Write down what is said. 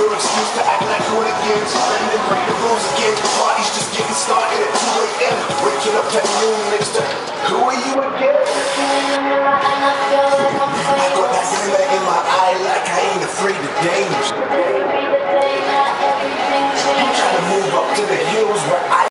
your excuse to act like hooligans. Ready to break the rules again. The party's just getting started at 2 a.m. Waking up at noon next to